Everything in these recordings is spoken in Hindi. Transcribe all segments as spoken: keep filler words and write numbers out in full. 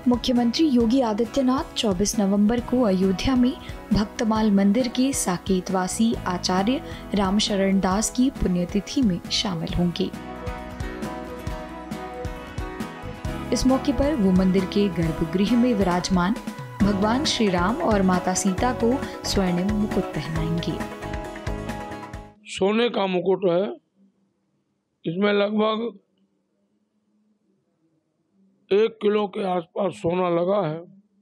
मुख्यमंत्री योगी आदित्यनाथ चौबीस नवंबर को अयोध्या में भक्तमाल मंदिर के साकेतवासी आचार्य रामशरण दास की पुण्यतिथि में शामिल होंगे। इस मौके पर वो मंदिर के गर्भगृह में विराजमान भगवान श्री राम और माता सीता को स्वर्णिम मुकुट पहनाएंगे। सोने का मुकुट है, इसमें लगभग एक किलो के आसपास सोना लगा है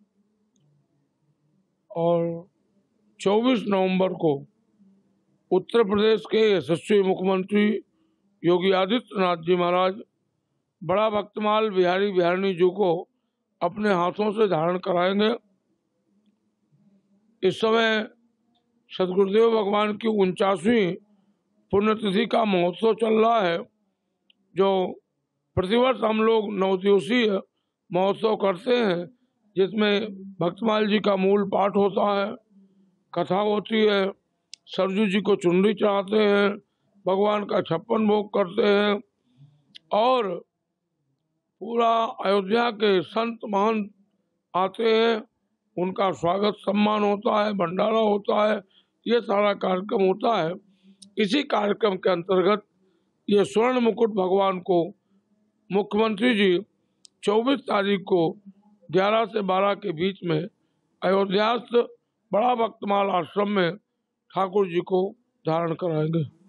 और चौबीस नवंबर को उत्तर प्रदेश के यशस्वी मुख्यमंत्री योगी आदित्यनाथ जी महाराज बड़ा भक्तमाल बिहारी बिहारिणी जी को अपने हाथों से धारण कराएंगे। इस समय सदगुरुदेव भगवान की उनचासवीं पुण्यतिथि का महोत्सव चल रहा है, जो प्रतिवर्ष हम लोग नौ दिवसीय महोत्सव करते हैं, जिसमें भक्तमाल जी का मूल पाठ होता है, कथा होती है, सरजू जी को चुनरी चढ़ाते हैं, भगवान का छप्पन भोग करते हैं और पूरा अयोध्या के संत महंत आते हैं, उनका स्वागत सम्मान होता है, भंडारा होता है, ये सारा कार्यक्रम होता है। इसी कार्यक्रम के अंतर्गत ये स्वर्ण मुकुट भगवान को मुख्यमंत्री जी चौबीस तारीख को ग्यारह से बारह के बीच में अयोध्यास्थ बड़ा भक्तमाल आश्रम में ठाकुर जी को धारण कराएंगे।